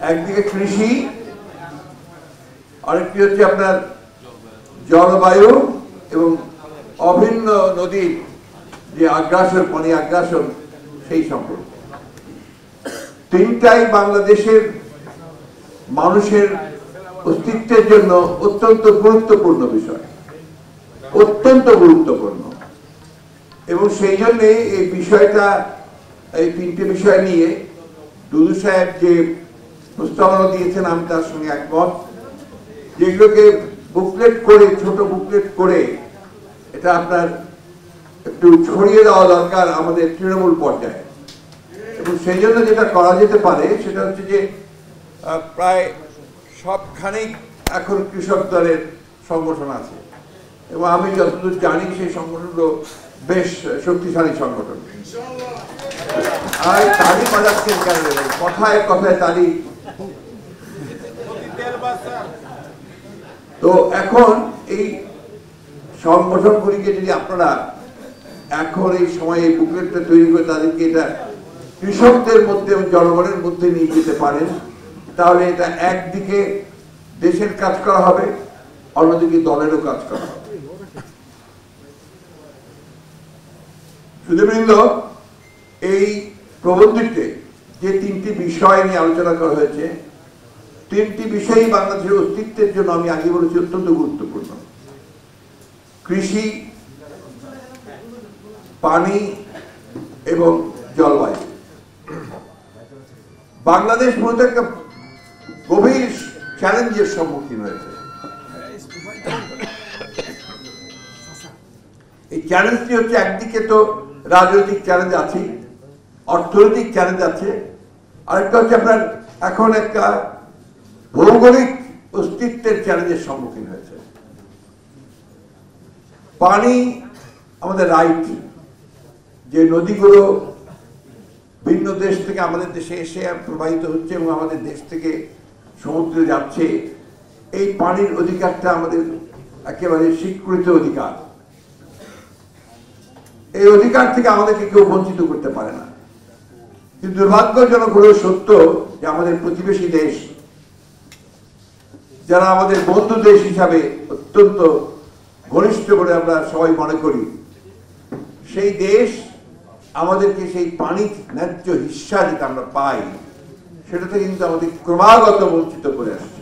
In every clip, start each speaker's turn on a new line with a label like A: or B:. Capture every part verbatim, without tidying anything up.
A: একদিকে কৃষি, আরেকটি হচ্ছে আপনার জলবায়ু এবং অভিন্ন নদীর যে আগ্রাসন, পানি আগ্রাসন, সেই সম্পর্ক। তিনটাই বাংলাদেশের মানুষের অস্তিত্বের জন্য অত্যন্ত গুরুত্বপূর্ণ বিষয়, অত্যন্ত গুরুত্বপূর্ণ। এবং সেই জন্যে এই বিষয়টা, এই তিনটে বিষয় নিয়ে দুদু সাহেব যে প্রস্তাবনা দিয়েছেন আমি তার সঙ্গে একমত। যেগুলোকে বুকলেট করে, ছোট বুকলেট করে এটা আপনার একটু ছড়িয়ে দেওয়া দরকার আমাদের তৃণমূল পর্যায়ে। এবং সেই জন্য যেটা করা যেতে পারে সেটা হচ্ছে যে প্রায় সবখানেই এখন কৃষক দলের সংগঠন আছে এবং আমি যতদূর জানি সেই সংগঠনগুলো বেশ শক্তিশালী সংগঠন। আর তালি বাজাচ্ছেন কেন? কথায় কথায় তালি। তো এখন এই সংগঠনগুলিকে যদি আপনারা এখন এই সময় এই বুকলেটটা তৈরি করে তাদেরকে এটা কৃষকদের মধ্যে এবং জনগণের মধ্যে নিয়ে যেতে পারেন, তাহলে এটা একদিকে দেশের কাজ করা হবে, অন্যদিকে দলেরও কাজ করা হবে। সুধীবৃন্দ, এই প্রবন্ধটিতে যে তিনটি বিষয় নিয়ে আলোচনা করা হয়েছে, তিনটি বিষয়ই বাংলাদেশের অস্তিত্বের জন্য আমি আগে বলেছি অত্যন্ত গুরুত্বপূর্ণ। কৃষি, পানি এবং জলবায়ু। বাংলাদেশ মূলত একটা গভীর চ্যালেঞ্জের সম্মুখীন হয়েছে। এই চ্যালেঞ্জটি হচ্ছে একদিকে তো রাজনৈতিক চ্যালেঞ্জ আছে, অর্থনৈতিক চ্যালেঞ্জ আছে, আরেকটা হচ্ছে আপনার এখন একটা ভৌগোলিক অস্তিত্বের চ্যালেঞ্জের সম্মুখীন হয়েছে। পানি আমাদের রাইট, যে নদীগুলো ভিন্ন দেশ থেকে আমাদের দেশে এসে প্রবাহিত হচ্ছে এবং আমাদের দেশ থেকে সমুদ্রে যাচ্ছে, এই পানির অধিকারটা আমাদের একেবারে স্বীকৃত অধিকার। এই অধিকার থেকে আমাদেরকে কেউ বঞ্চিত করতে পারে না। কিন্তু দুর্ভাগ্যজনক হলেও সত্য যে আমাদের প্রতিবেশী দেশ, যারা আমাদের বন্ধু দেশ হিসাবে অত্যন্ত ঘনিষ্ঠ বলে আমরা সবাই মনে করি, সেই দেশ আমাদেরকে সেই পানির ন্যায্য হিস্সা যেটা আমরা পাই সেটাতে কিন্তু আমাদের ক্রমাগত বঞ্চিত করে আসছে।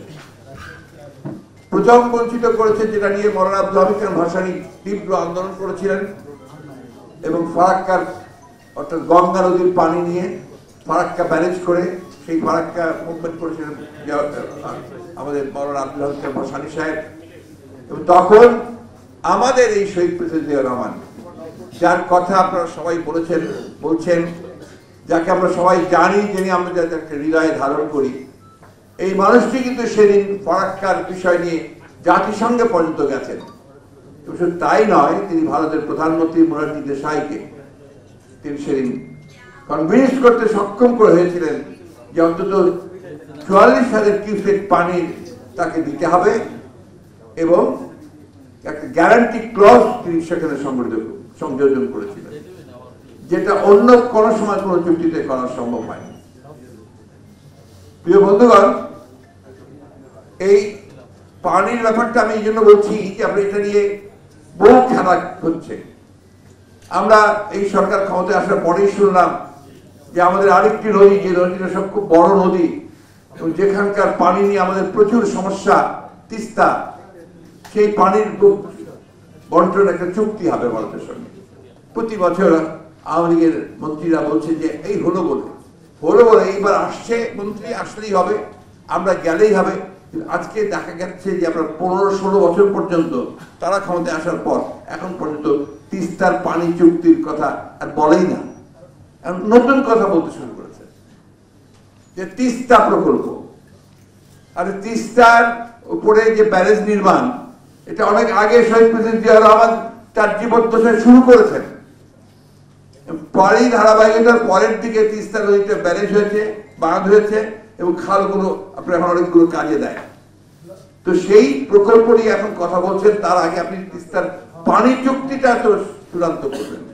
A: প্রথম বঞ্চিত করেছে যেটা নিয়ে মৌলানা আব্দুল হামিদ খান ভাসানী তীব্র আন্দোলন করেছিলেন এবং ফারাক্কার অর্থাৎ গঙ্গা নদীর পানি নিয়ে ফারাক্কা ব্যারেজ করে সেই ফারাক্কা মুভমেন্ট করেছিলেন আমাদের মৌলানা আব্দুল হামিদ খান ভাসানী সাহেব। এবং তখন আমাদের এই শহীদ প্রেসিডেন্ট জিয়াউর রহমান, যার কথা আপনারা সবাই বলেছেন বলছেন যাকে আমরা সবাই জানি, যিনি আমরা যাদেরকে হৃদয়ে ধারণ করি, এই মানুষটি কিন্তু সেদিন ফারাক্কার বিষয় নিয়ে জাতিসংঘে পর্যন্ত গেছেন। শুধু তাই নয়, তিনি ভারতের প্রধানমন্ত্রী মোরারজি দেশাইকে তিনি সেদিন কনভিন্স করতে সক্ষম করে হয়েছিলেন যে অন্তত চুয়াল্লিশ হাজার কিউসেক পানি তাকে দিতে হবে এবং একটা গ্যারান্টি ক্লজ তিনি সেখানে সংযোজন সংযোজন করেছিলেন, যেটা অন্য কোনো সময় কোনো চুক্তিতে করা সম্ভব হয়নি। প্রিয় বন্ধুগণ, এই পানির ব্যাপারটা আমি এই জন্য বলছি যে আমরা এটা নিয়ে বহু খেলা হচ্ছে। আমরা এই সরকার ক্ষমতায় আসার পরেই শুনলাম যে আমাদের আরেকটি নদী, যে নদীটা সব খুব বড় নদী এবং যেখানকার পানি নিয়ে আমাদের প্রচুর সমস্যা, তিস্তা, সেই পানির বন্টন একটা চুক্তি হবে ভারতের সঙ্গে। প্রতি বছর আওয়ামী লীগের মন্ত্রীরা বলছেন যে এই হলো বলে হলো বলে এইবার আসছে, মন্ত্রী আসলেই হবে, আমরা গেলেই হবে। আজকে দেখা যাচ্ছে যে আমরা পনেরো ষোলো বছর পর্যন্ত তারা ক্ষমতায় আসার পর এখন পর্যন্ত তিস্তার পানি চুক্তির কথা আর বলেই না, নতুন কথা বলতে শুরু করেছে যে তিস্তা প্রকল্প। আর তিস্তার উপরে যে ব্যারেজ নির্মাণ, এটা অনেক আগে শহীদ প্রেসিডেন্ট জিয়াউর রহমান তার জীবদ্দশায় শুরু করেছেন। পরেই ধারাবাহিকতার পরের দিকে তিস্তা নদীতে ব্যারেজ হয়েছে, বাঁধ হয়েছে এবং খালগুলো আপনার এখন অনেকগুলো কাজে দেয়। তো সেই প্রকল্প নিয়ে এখন কথা বলছেন, তার আগে আপনি তিস্তার পানি চুক্তিটা তো চূড়ান্ত করবেন।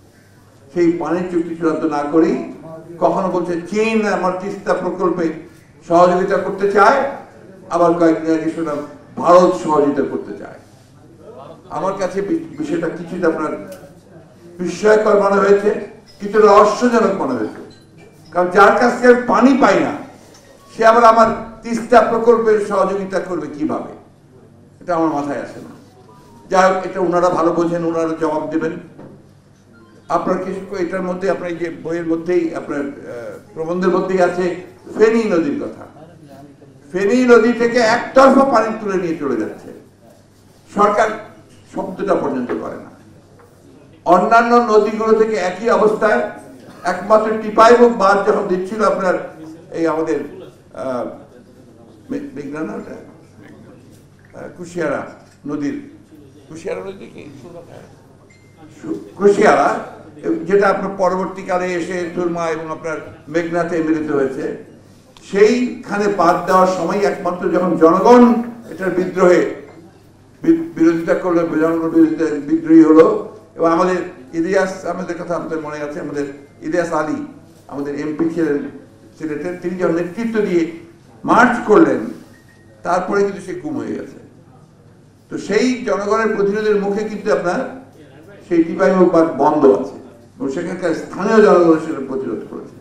A: সেই পানির চুক্তি চূড়ান্ত না করেই কখনো বলছে চীন আমার তিস্তা প্রকল্পে সহযোগিতা করতে চায়, আবার কয়েকদিন আগে শুনলাম ভারত সহযোগিতা করতে চায়। আমার কাছে বিষয়টা কিছুটা আপনার বিস্ময়কর মনে হয়েছে, কিছুটা রহস্যজনক মনে হয়েছে। কারণ যার কাছ থেকে আমি পানি পাই না সে আবার আমার তিস্তা প্রকল্পের সহযোগিতা করবে কিভাবে, এটা আমার মাথায় আসে না। যাই হোক, এটা ওনারা ভালো বোঝেন, ওনারা জবাব দেবেন। আপনার কিছু এটার মধ্যে আপনার যে বইয়ের মধ্যেই আপনার প্রবন্ধের মধ্যেই আছে ফেনী নদীর কথা। ফেনী নদী থেকে একতরফা পানি তুলে নিয়ে চলে যাচ্ছে, সরকার শব্দটা পর্যন্ত করে না। অন্যান্য নদীগুলো থেকে একই অবস্থায়, একমাত্র টিপাইমুখ বাঁধ যখন দিচ্ছিল আপনার এই আমাদের কুশিয়ারা নদীর কুশিয়ারা নদী কি কুশিয়ারা যেটা আপনার পরবর্তীকালে এসে সুরমা এবং আপনার মেঘনাতে মিলিত হয়েছে, সেইখানে বাদ দেওয়ার সময় একমাত্র যখন জনগণ এটার বিদ্রোহে বিরোধিতা করলো, জনগণ বিরোধিতা বিদ্রোহী হলো, এবং আমাদের ইলিয়াস আমাদের কথা আমাদের মনে আছে, আমাদের ইলিয়াস আলী আমাদের এমপি ছিলেন সিলেটের, তিনি যখন নেতৃত্ব দিয়ে মার্চ করলেন, তারপরে কিন্তু সে গুম হয়ে গেছে। তো সেই জনগণের প্রতিরোধের মুখে কিন্তু আপনার সেই টিপাইমুখ বাঁধ বন্ধ আছে এবং সেখানকার স্থানীয় জনগণ সেটা প্রতিরোধ করেছে।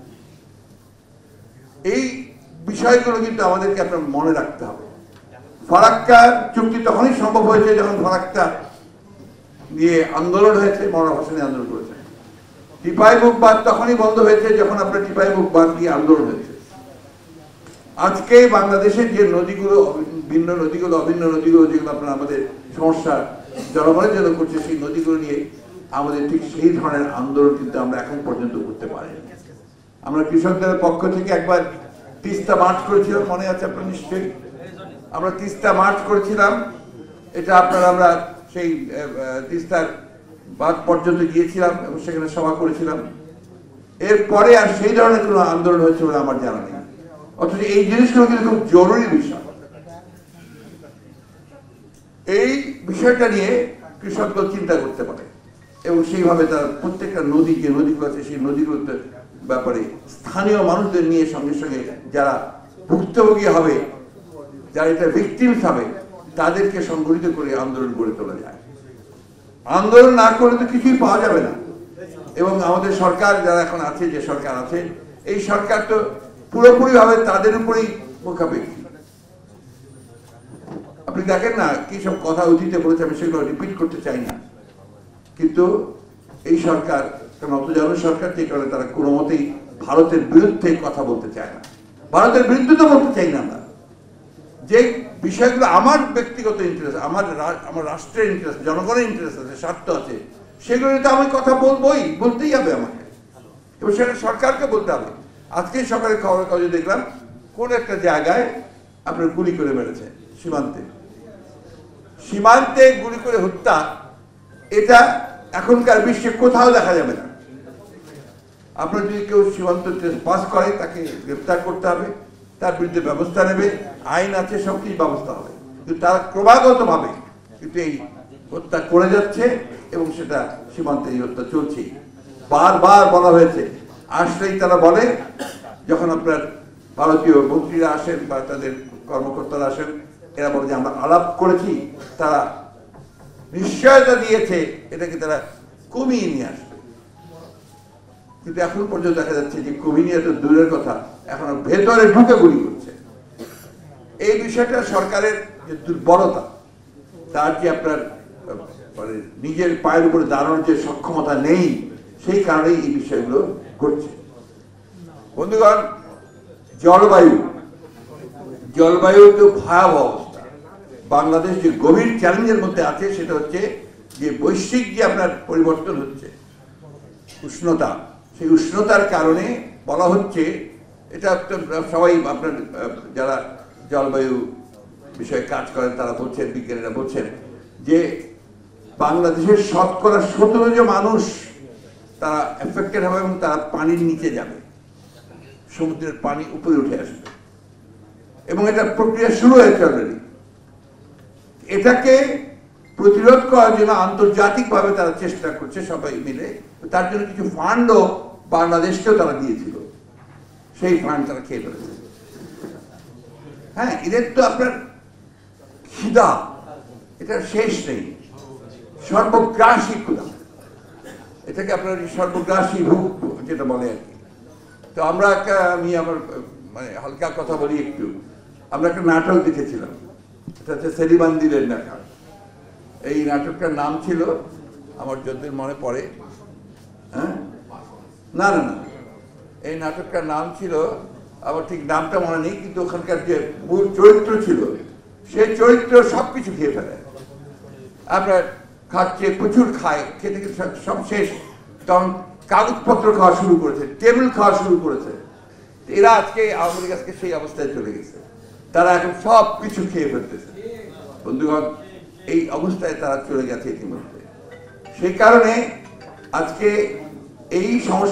A: এই বিষয়গুলো কিন্তু আমাদেরকে আপনার মনে রাখতে হবে। ফারাক্কা চুক্তি তখনই সম্ভব হয়েছে যখন ফারাক্কা নিয়ে আন্দোলন হয়েছে, মনোয়ার হোসেন আন্দোলন করেছে। টিপাইমুখ বাঁধ তখনই বন্ধ হয়েছে যখন আপনার টিপাইমুখ বাঁধ নিয়ে আন্দোলন হয়েছে। আজকে বাংলাদেশের যে নদীগুলো, ভিন্ন নদীগুলো, অভিন্ন নদীগুলো যেগুলো আপনার আমাদের সমস্যা জনগণের জন্য করছে, সেই নদীগুলো নিয়ে আমাদের ঠিক সেই ধরনের আন্দোলন কিন্তু আমরা এখন পর্যন্ত করতে পারি। আমরা কৃষকদের পক্ষ থেকে একবার তিস্তা মার্চ করেছিলাম, মনে আছে আপনার নিশ্চয়ই? আমরা তিস্তা মার্চ করেছিলাম, এটা আপনার আমরা সেই তিস্তার বাঁধ পর্যন্ত গিয়েছিলাম এবং সেখানে সভা করেছিলাম। এরপরে আর সেই ধরনের কোনো আন্দোলন হয়েছে বলে আমার জানা নেই। অথচ এই জিনিসগুলো কিন্তু খুব জরুরি বিষয়। এই বিষয়টা নিয়ে কৃষকদল চিন্তা করতে পারে এবং সেইভাবে তার প্রত্যেকটা নদী, যে নদীগুলো আছে সেই নদীগুলোতে ব্যাপারে স্থানীয় মানুষদের নিয়ে সঙ্গে সঙ্গে যারা ভুক্তভোগী হবে, যারা এটা ভিকটিমস হবে, তাদেরকে সংগঠিত করে আন্দোলন গড়ে তোলা যায়। আন্দোলন না করলে তো কিছুই পাওয়া যাবে না। এবং আমাদের সরকার যারা এখন আছে, যে সরকার আছে, এই সরকার তো পুরোপুরি ভাবে তাদের উপরেই মুখাপেক্ষী। আপনি দেখেন না কি সব কথা অতীতে বলেছে, আমি সেগুলো রিপিট করতে চাই না, কিন্তু এই সরকার নতজানু সরকার, যে কারণে তারা কোনো মতেই ভারতের বিরুদ্ধে কথা বলতে চায় না। ভারতের বিরুদ্ধে তো বলতে চাই না আমরা, যে বিষয়গুলো আমার ব্যক্তিগত ইন্টারেস্ট, আমার আমার রাষ্ট্রের ইন্টারেস্ট, জনগণের ইন্টারেস্ট আছে, স্বার্থ আছে, সেগুলো তো আমি কথা বলবোই, বলতেই হবে আমাকে, এবং সেটা সরকারকে বলতে হবে। আজকে সকালের খবরের কাগজে দেখলাম কোন একটা জায়গায় আপনার গুলি করে মেরেছে, সীমান্তে সীমান্তে গুলি করে হত্যা, এটা এখনকার বিশ্বে কোথাও দেখা যাবে না। আপনার যদি কেউ সীমান্ত পাস করে, তাকে গ্রেফতার করতে হবে, তার বিরুদ্ধে ব্যবস্থা নেবে, আইন আছে, সবকিছু ব্যবস্থা হবে। কিন্তু তারা ক্রমাগত ভাবে কিন্তু এই হত্যা করে যাচ্ছে এবং সেটা সীমান্তে এই হত্যা চলছে। বারবার বলা হয়েছে, আসলেই তারা বলে, যখন আপনার ভারতীয় মন্ত্রীরা আসেন বা তাদের কর্মকর্তারা আসেন, এরা বলে যে আমরা আলাপ করেছি, তারা নিশ্চয়তা দিয়েছে এটাকে তারা কমিয়ে নিয়ে আসবে। কিন্তু এখন পর্যন্ত দেখা যাচ্ছে যে কমিয়ে নিয়ে তো দূরের কথা, এখন ভেতরে ঢুকে গুলি করছে। এই বিষয়টা সরকারের যে দুর্বলতা, তার যে আপনার মানে নিজের পায়ের উপরে দাঁড়ানোর যে সক্ষমতা নেই, সেই কারণেই এই বিষয়গুলো ঘটছে। বন্ধুগণ, জলবায়ু জলবায়ুর তো ভয়াবহ অবস্থা। বাংলাদেশ যে গভীর চ্যালেঞ্জের মধ্যে আছে, সেটা হচ্ছে যে বৈশ্বিক যে আপনার পরিবর্তন হচ্ছে, উষ্ণতা, সেই উষ্ণতার কারণে বলা হচ্ছে, এটা সবাই আপনার যারা জলবায়ু বিষয়ে কাজ করেন তারা বলছেন, বিজ্ঞানীরা বলছেন যে বাংলাদেশের শতকরা সতেরো জন মানুষ তারা এফেক্টেড হবে এবং তারা পানির নিচে যাবে, সমুদ্রের পানি উপরে উঠে আসবে, এবং এটা প্রক্রিয়া শুরু হয়েছে অলরেডি। এটাকে প্রতিরোধ করার জন্য আন্তর্জাতিকভাবে তারা চেষ্টা করছে সবাই মিলে। তার জন্য কিছু ফান্ডও বাংলাদেশকেও তারা দিয়েছিল, সেই ফান্ড তারা খেয়ে ফেলেছে। হ্যাঁ, এদের তো আপনার খিদা এটা শেষ নেই, সর্বগ্রাসী ক্ষুধা, এটাকে আপনার সর্বগ্রাসী রূপ যেটা বলে আর কি। তো আমরা একটা, আমি আমার মানে হালকা কথা বলি একটু, আমরা একটা নাটক দেখেছিলাম, এটা হচ্ছে সেলিমান্দিরের নাটক। এই নাটকটার নাম ছিল, আমার যতদিন মনে পড়ে, হ্যাঁ না না না এই নাটকটার নাম ছিল, আমার ঠিক নামটা মনে নেই, কিন্তু ওখানকার যে মূল চরিত্র ছিল সেই চরিত্র সবকিছু খেয়ে ফেলে, আপনার খাচ্ছে, প্রচুর খায়, খেতে খেতে সব শেষ, তখন কাগজপত্র খাওয়া শুরু করেছে, টেবিল খাওয়া শুরু করেছে। এরা আজকে আওয়ামী লীগ আজকে সেই অবস্থায় চলে গেছে, তারা এখন সব কিছু খেয়ে ফেলতেছে বন্ধুগণ, এই অবস্থায় তারা চলে গেছে ইতিমধ্যে। সেই কারণে আজকে এই সমস্যা